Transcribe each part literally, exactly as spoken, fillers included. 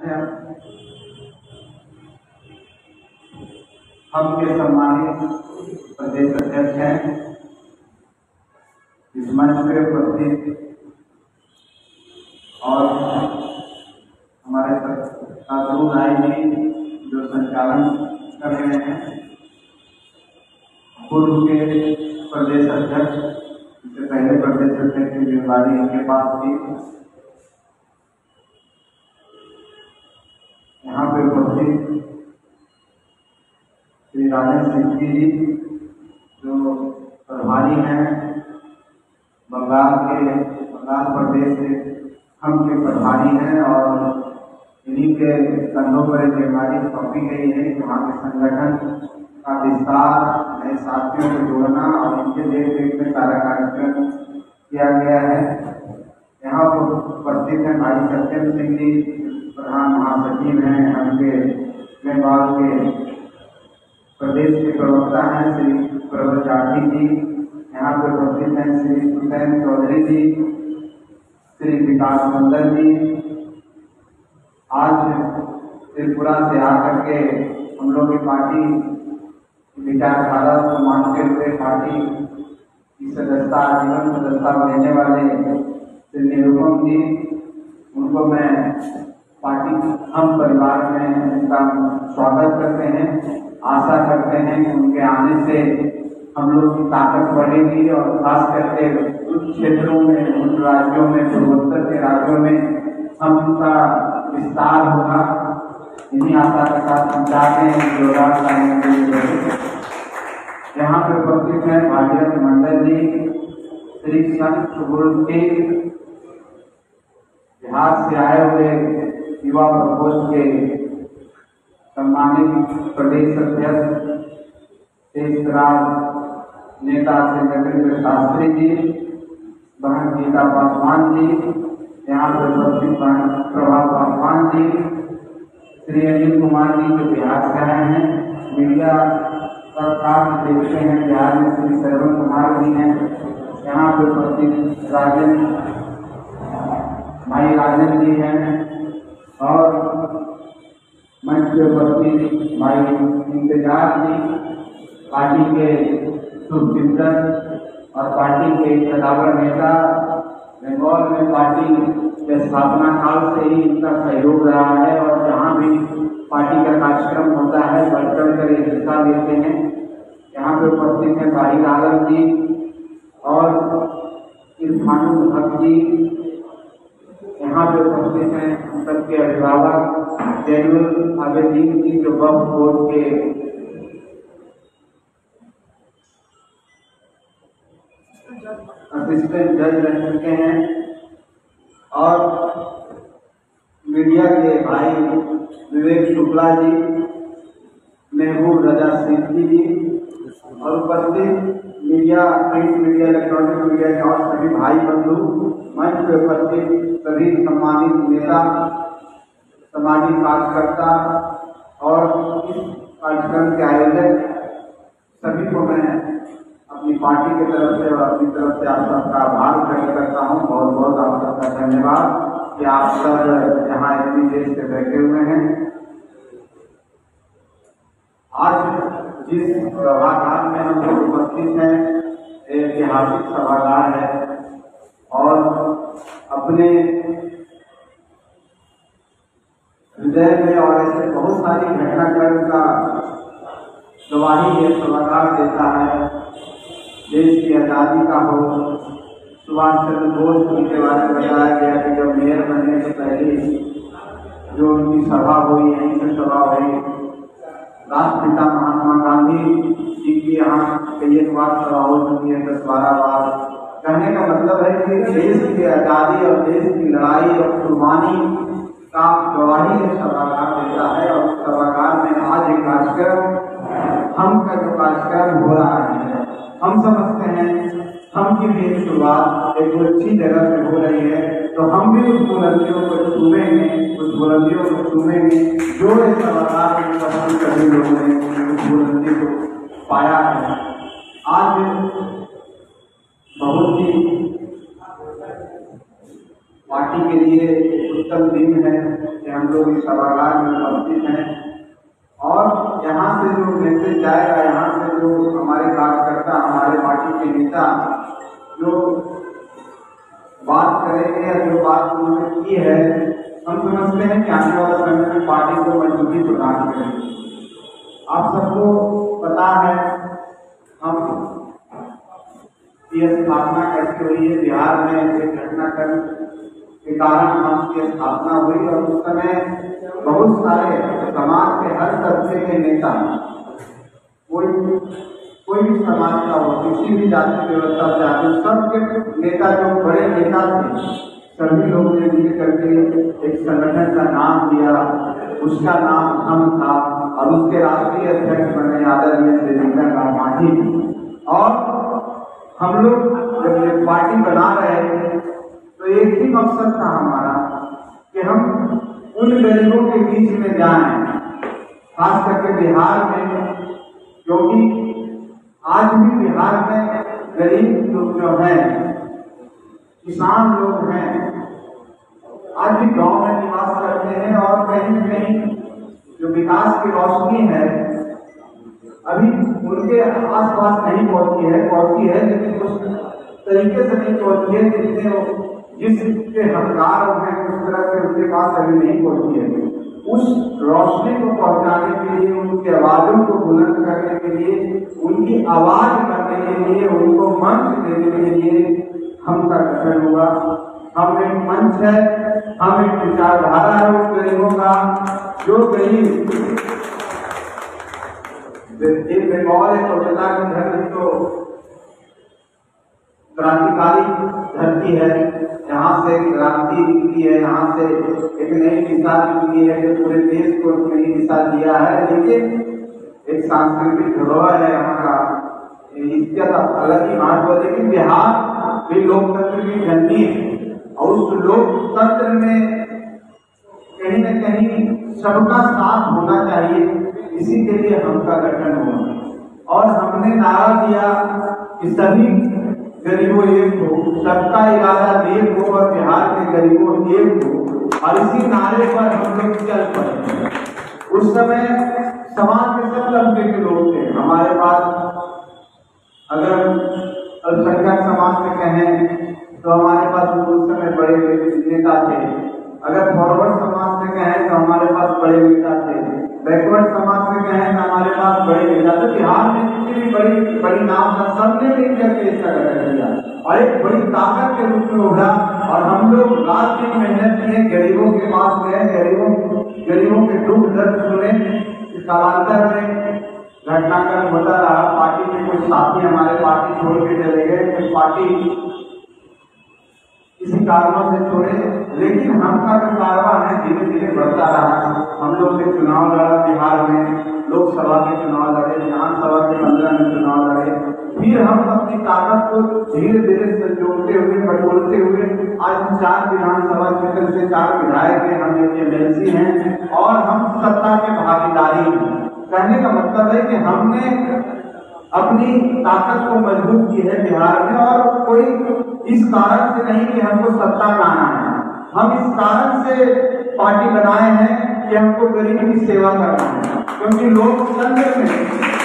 हम के सम्मानित प्रदेश अध्यक्ष हैं। इस मंच पे उपस्थित और हमारे साधु नाई जी जो संचालन कर रहे हैं, पूर्व के प्रदेश अध्यक्ष, इससे पहले प्रदेश अध्यक्ष की जिम्मेदारी इनके पास थी। यहाँ पे उपस्थित श्री राजेंद्र सिंह जी जो प्रभारी हैं बंगाल के बंगाल प्रदेश से, हम के प्रभारी हैं और इन्हीं के कंधों पर जिम्मेदारी सौंपी गई है कि वहाँ के संगठन का विस्तार, नए साथियों को जोड़ना और इनके देख रेख में सारा कार्यक्रम किया गया है। यहाँ पर उपस्थित हैं भाई सत्यम सिंह जी, प्रधान महासचिव हैं, हमके बंगाल के प्रदेश के प्रवक्ता हैं श्री प्रबल जाठी जी, यहाँ पर उपस्थित हैं श्री हुसैन चौधरी जी, श्री विकास मंडल जी। आज त्रिपुरा से आकर के हम लोग की पार्टी विचारधारा को मानते हुए पार्टी की सदस्यता आजीवन सदस्यता लेने वाले श्री निरुपम जी, उनको मैं पार्टी हम परिवार में उनका स्वागत करते हैं। आशा करते हैं कि उनके आने से हम लोग की ताकत बढ़ेगी और खास करके उन क्षेत्रों में, उन राज्यों में, पूर्वोत्तर के राज्यों में हम उनका विस्तार होगा। इन्हीं आशा के साथ हम चाहते हैं कि योगदान करने के लिए यहाँ पर उपस्थित हैं भागीरथ मंडल जी, श्री संत गुरु जी, बिहार से आए हुए युवा प्रकोष्ठ के सम्मानित प्रदेश अध्यक्ष देशराज नेता श्री नरेंद्र शास्त्री जी, बहन गीता पासवान जी, यहाँ पर उपस्थित बहन प्रभा पासवान जी, श्री अनिल कुमार जी जो बिहार से आए हैं, मीडिया पर काम देखते हैं बिहार में श्री श्रवण कुमार जी हैं, यहाँ पर उपस्थित राजन भाई राजन जी हैं और मंच पे उपस्थित भाई इंतजार जी, पार्टी के शुभचिंतक और पार्टी के कदावर नेता। बंगाल में पार्टी के स्थापना काल से ही इनका सहयोग रहा है और जहाँ भी पार्टी का कार्यक्रम होता है बढ़ चढ़ कर हिस्सा लेते हैं। यहाँ पे उपस्थित हैं भाई आलम जी और इरफानुल हक जी, यहाँ पे उपस्थित हैं हम सबके अभिभावक जैनुल आबेदीन जी जो वक्फ बोर्ड के असिस्टेंट जज रह चुके हैं और मीडिया के भाई विवेक शुक्ला जी, महबूब रजा सिद्दीकी जी और उपस्थित media, print media, electronic media के और सभी भाई बंधु, मंच पर उपस्थित सभी सम्मानित नेता, सामाजिक कार्यकर्ता और इस कार्यक्रम के आयोजक सभी को मैं अपनी पार्टी की तरफ से और अपनी तरफ से आप सबका आभार व्यक्त करता हूँ। बहुत बहुत आप सबका धन्यवाद कि आप सब यहाँ इतनी देर से बैठे हुए हैं। आज जिस सभागार में हम लोग उपस्थित हैं, ऐतिहासिक सभागार है और अपने हृदय में और ऐसे बहुत सारी घटनाक्रम का गवाही ये सभागार देता है। देश की आज़ादी का हो, सुभाष चंद्र बोस जी के बारे में बताया गया कि जब मेयर बनने से पहले जो उनकी सभा हुई, यहीं से सभा हुई। राष्ट्रपिता महात्मा गांधी जी की यहाँ कई एक बार सभा हो चुकी है, दस बारह बार। कहने का मतलब है कि देश की आज़ादी और देश की लड़ाई और कुर्बानी का गवाही ये सभागार देता है। और सभागार में आज एक कार्यक्रम, हम का जो कार्यक्रम हो रहा है, हम समझते हैं हम की भी शुरुआत एक अच्छी जगह से हो रही है, तो हम भी उस बुलंदियों को छूमेंगे, उस बुलंदियों को छूमेंगे जो इस सभागार में सभी सभी लोगों ने उस बुलंदी को पाया है। आज बहुत ही पार्टी के लिए उत्तम दिन है कि हम लोग इस सभागार में उपस्थित हैं और यहाँ से जो मैसेज जाएगा, यहाँ से जो हमारे कार्यकर्ता, हमारे पार्टी के नेता जो बात करेंगे या जो बात उन्होंने की है, हम समझते हैं कि आने वाला समय में पार्टी को मजबूती प्रदान करेंगे। आप सबको पता है हम की स्थापना कैसे हुई है। बिहार में एक घटनाक्रम के कारण हम की स्थापना हुई और उस समय बहुत सारे समाज के हर तबके के नेता, कोई कोई भी समाज का हो, किसी भी जाति व्यवस्था से आते, सबके नेता जो बड़े नेता थे, सभी लोग ने मिल करके एक संगठन का नाम दिया। उसका नाम हम था और उसके राष्ट्रीय अध्यक्ष बने आदरणीय देवेंद्र नाथ मांझी जी। और हम लोग जब ये पार्टी बना रहे थे तो एक ही मकसद था हमारा कि हम उन गरीबों के बीच में जाएं, खास करके बिहार में, क्योंकि आज भी बिहार में गरीब लोग जो हैं, किसान लोग हैं, आज भी गांव में निवास करते हैं और कहीं कहीं जो विकास की रोशनी है अभी उनके आस पास नहीं पहुंची है पहुंची है लेकिन उस तरीके से नहीं पहुंची है जिससे जिसके हकदार हैं उस तरह से उनके पास अभी नहीं पहुंची है। उस रोशनी को पहुंचाने के लिए, उनकी आवाजों को बुलंद करने के लिए, उनकी आवाज करने के लिए, उनको मंच देने के लिए हम का गठन हुआ। हम एक मंच है, हम एक विचारधारा है उन गरीबों का जो गरीब एक बंगाल है कोलकाता की धरती तो क्रांतिकारी धरती है, यहाँ से क्रांति निकली है, यहाँ से एक नई दिशा निकली है जो पूरे देश को नई दिशा दिया है। लेकिन एक सांस्कृतिक धरोहर है यहाँ का, इसका अलग ही महत्व है। लेकिन बिहार भी लोकतंत्र की धरती है और उस लोकतंत्र में कहीं न कहीं सबका साथ होना चाहिए, इसी के लिए हम का गठन हुआ। और हमने नारा दिया कि सभी गरीबों एक हो, सबका इरादा एक हो और बिहार के गरीबों एक हो, और इसी नारे पर हम लोग चल पड़े। उस समय समाज के सब तबके के लोग थे हमारे पास। अगर अल्पसंख्यक समाज में कहें तो हमारे पास उस समय बड़े नेता थे, अगर फॉरवर्ड समाज से कहें तो हमारे पास बड़े नेता थे, बैकवर्ड समाज में कहें तो हमारे पास बड़े नेता थे। बिहार में जितनी भी बड़ी बड़ी नाम था सबने मिलकर के इसका गठन किया और एक बड़ी ताकत के रूप में उभरा। और हम लोग रात दिन मेहनत किए, गरीबों के पास गए, गरीबों गरीबों के दुख दर्द सुने। कालांतर में घटनाक्रम होता रहा, पार्टी के कुछ साथी हमारे पार्टी छोड़ के चले गए, कुछ पार्टी किसी कारणों से छोड़े, लेकिन हम का जो कारवा है धीरे धीरे बढ़ता रहा। हम लोग ने चुनाव लड़ा बिहार में, लोकसभा के चुनाव लड़े, विधानसभा के पंद्रह में चुनाव लड़े, फिर हम अपनी ताकत को धीरे धीरे संजोड़ते हुए, बटोरते हुए आज चार विधानसभा क्षेत्र से चार विधायक हैं, हम एक एम एल सी हैं और हम सत्ता के भागीदारी हैं। कहने का मतलब है कि हमने अपनी ताकत को मजबूत की है बिहार में, और कोई इस कारण से नहीं कि हमको सत्ता में आना है, हम इस कारण से पार्टी बनाए हैं कि हमको गरीब की सेवा करना है। क्योंकि लोकतंत्र में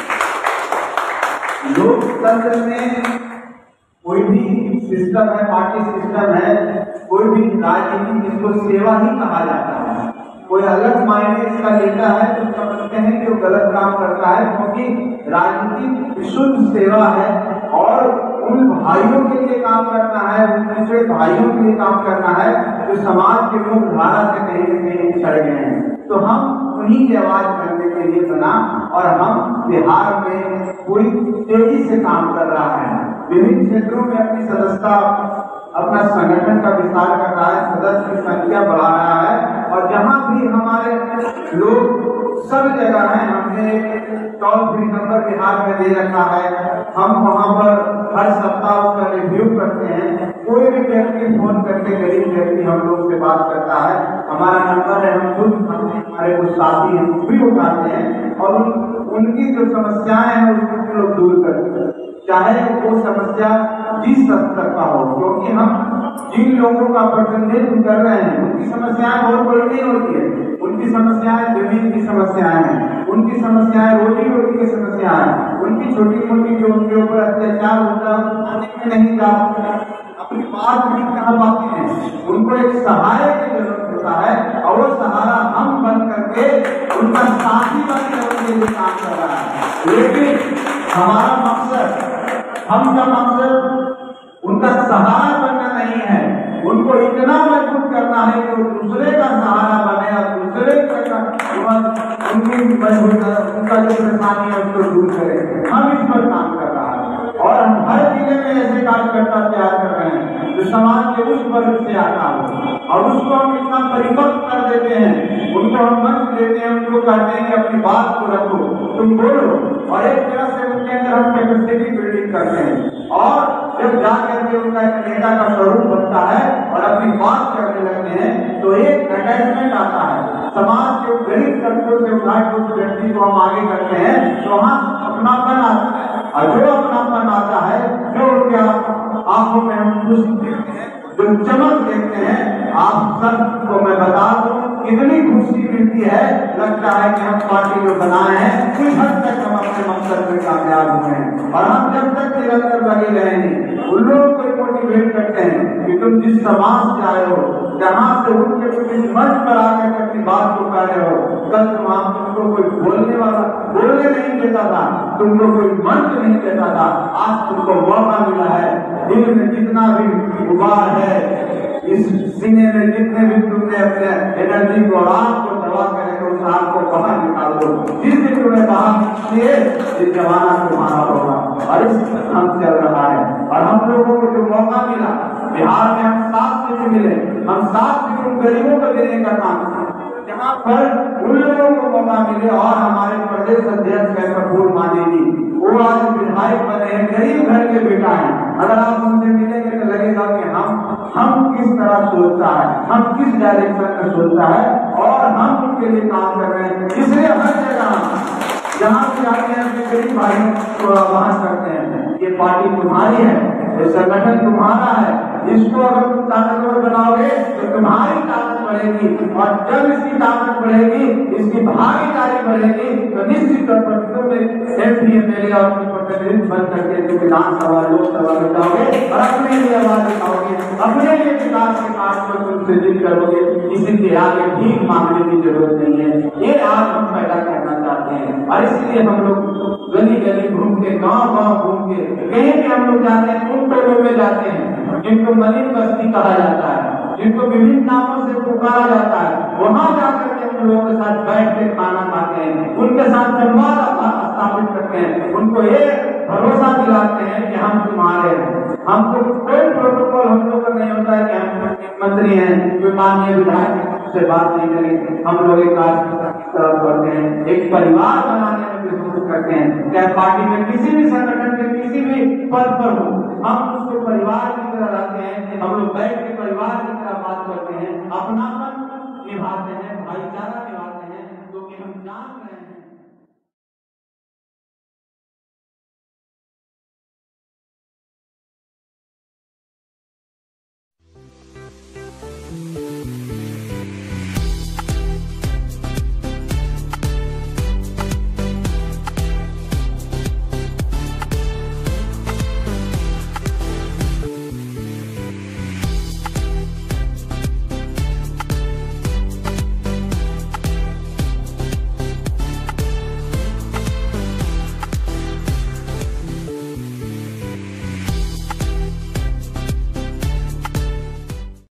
लोकतंत्र में कोई भी सिस्टम है, पार्टी सिस्टम है, कोई भी राजनीति जिसको सेवा ही कहा जाता है। कोई अलग मायने इसका लेता है तो समझते हैं कि वो गलत काम करता है, क्योंकि राजनीति शुद्ध सेवा है और उन भाइयों के लिए काम करना है, उन दूसरे भाइयों के लिए काम करना है जो समाज के मुख्य धारा से कहीं न कहीं छड़ गए हैं। तो हम उन्हीं की आवाज करने के लिए बना और हम बिहार में पूरी तेजी से काम कर रहा है। विभिन्न क्षेत्रों में अपनी सदस्यता, अपना संगठन का विस्तार कर रहा है, सदस्य की संख्या बढ़ा रहा है और जहां भी हमारे लोग सब जगह हैं, हमने टोल फ्री नंबर बिहार में दे रखा है। हम वहां पर हर सप्ताह उसका रिव्यू करते हैं। कोई भी व्यक्ति फोन करके, गरीब व्यक्ति हम लोग से बात करता है, हमारा नंबर है, हम खुद हमारे कुछ साथी हैं भी उठाते हैं और उन, उनकी जो समस्याएं हैं उसको लोग दूर करते हैं, चाहे वो समस्या जिस स्तर का हो, क्योंकि हम जिन लोगों का प्रतिनिधित्व कर रहे हैं उनकी समस्याएं बहुत बड़ी नहीं होती है। उनकी समस्याएं जमीन की समस्याएं हैं, उनकी समस्याएं रोजी रोटी की समस्याएं हैं, उनकी छोटी मोटी जो उनके ऊपर अत्याचार होता है नहीं जा अपनी बात नहीं कह पाते हैं। उनको एक सहायक की जरूरत होता है और वो सहारा हम बन करके उनका साथी बनने के लिए काम कर रहा है। लेकिन हमारा मकसद हमका मकसद उनका सहारा बनना नहीं है, उनको इतना मजबूत करना है कि वो दूसरे का सहारा बने और दूसरे का उनकी मजबूत उनका जो परेशानी है उसको दूर करें। हम इस पर काम कर रहा है और हम हर जिले में ऐसे कार्यकर्ता तैयार कर रहे हैं जो समाज के उस वर्ग से आता हो और उसको हम इतना परिपक्व कर देते हैं, उनको हम मंच देते हैं, उनको कहते हैं कि अपनी बात को रखो, तुम बोलो, और एक तरह से उनके अंदर हम कैपेसिटी बिल्डिंग करते हैं और जब जाकर के उनका एक नेता का स्वरूप बनता है और अपनी बात करने लगते हैं तो एक अटैचमेंट आता है समाज के गरीब तत्वों से उठाए उस व्यक्ति को हम आगे करते हैं तो वहाँ अपनापन आता है और जो अपनापन आता है जो उनके आंखों में हम खुशी देखते हैं, जो चमक देखते हैं, आप सबको मैं बता दूं इतनी खुशी मिलती है, लगता है कि हम पार्टी जो बनाए हैं कुछ हद तक हम अपने मकसद में कामयाब हुए हैं। और हम जब तक निरंतर लगे रहेंगे उन लोगों को मोटिवेट करते हैं कि तुम जिस समाज से आए हो, जहाँ से उनके कुछ मंच पर आकर अपनी बात को कर रहे हो, कल तुम आप तुमको कोई बोलने वाला बोलने नहीं देता था, तुमको कोई मंच नहीं देता था, आज तुमको मौका मिला है। दिल में जितना भी गुबार है, इस सीने में जितने भी तुमने अपने एनर्जी को और आग को दबा करके उस आग को बाहर निकाल दो। जिस दिन तुम्हें बाहर निकले ये जमाना तुम्हारा होगा और इस हम चल रहा है। और हम लोगों को जो मौका मिला बिहार में, हम सात सीट मिले, हम सात सीट उन गरीबों को देने का काम जहाँ पर उन लोगों को मौका मिले। और हमारे प्रदेश अध्यक्ष है प्रफुल्ल मांझी जी, वो आज विधायक बने हैं, गरीब घर के बेटा है। अगर आप उनसे मिलेंगे तो लगेगा कि हम हम किस तरह सोचता है, हम किस डायरेक्शन में सोचता है और हम उनके लिए काम कर रहे हैं। इसलिए हर जगह जहाँ से आते हैं अपने गरीब भाइयों को आह्वान करते हैं, ये पार्टी तुम्हारी है, ये संगठन तुम्हारा है, इसको अगर तुम ताकतवर बनाओगे तो तुम्हारी ताकत बढ़ेगी और जब इसकी ताकत बढ़ेगी, इसकी भागीदारी बढ़ेगी तो निश्चित तौर पर तुम एमपी एमएलए और प्रतिनिधित्व बन करके तुम विधानसभा लोकसभा में जाओगे और अपने लिए आवाज उठाओगे, अपने लिए विकास के काम को तुम सृजित करोगे। किसी के आगे भीख मांगने की जरूरत नहीं है, ये आज हम पैदा करना चाहते हैं। और इसलिए हम लोग गली गली घूम के, गाँव गाँव घूम के, कहीं भी हम लोग जाते हैं उन टोलों में जाते हैं जिनको मलिन बस्ती कहा जाता है, जिनको विभिन्न नामों से पुकारा जाता है, वहां जाकर के हम लोगों के साथ बैठ के खाना खाते हैं, उनके साथ संवाद स्थापित करते हैं, उनको ये भरोसा दिलाते हैं कि हम तुम्हारे हैं। हमको कोई प्रोटोकॉल हम लोग का नहीं होता है कि हम मंत्री हैं, कोई माननीय विधायक से बात नहीं करेंगे। हम लोग एक तरफ करते हैं, एक परिवार बनाने में कोशिश करते हैं, चाहे पार्टी में किसी भी संगठन के किसी भी पद पर हो, हम उसको परिवार की तरह रखते हैं। हम लोग बैठ के परिवार की तरह बात करते हैं, अपनापन निभाते हैं, भाईचारा